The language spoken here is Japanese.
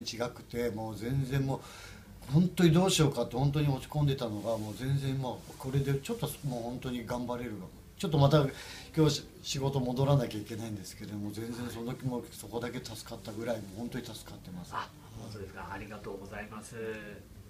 違くて、もう全然もう本当にどうしようかって本当に落ち込んでたのが、もう全然もうこれでちょっともう本当に頑張れるかも。ちょっとまた今日仕事戻らなきゃいけないんですけども、全然その時もそこだけ助かったぐらい、もう本当に助かってます。 あ、本当ですか。ありがとうございます。